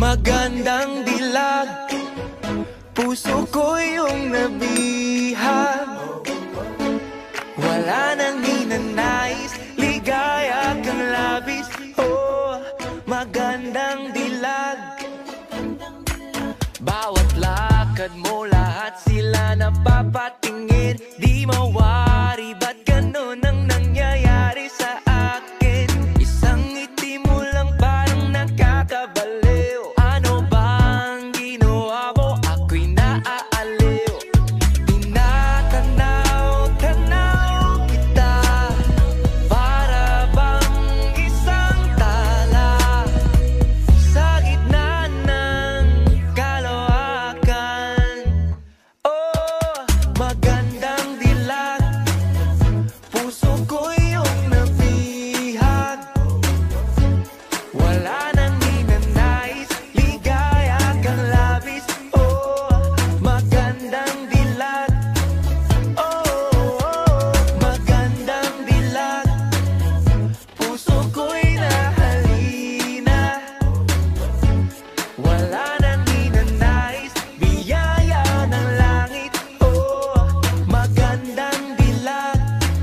Magandang dilag, puso ko yung nabihag. Wala nang ninanais, ligaya kang labis. Oh, magandang dilag. Bawat lakad mo, lahat sila napapatingin. Di mawari, ba't ganun ang nangyayari sa akin? Isang ngiti mo lang parang nakakabaliw. Ano bang ginawa mo? Ako'y naaaliw. Tinatanaw-tanaw kita, para bang isang tala sa gitna ng kalawakan. Oh, magandang dilag, puso ko yung nabihag. Wala nang ninanais, ligaya kang labis. Oh, magandang dilag. Oh, magandang dilag, puso ko'y nahalina. Wala nang ninanais, biyaya ng langit. Oh, magandang dilag.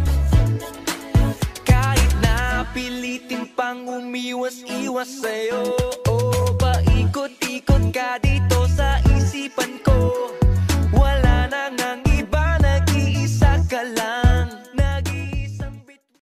Kahit na pilitin pang umiwas-iwas sa'yo, oh, paikot-ikot ka dito sa isipan ko.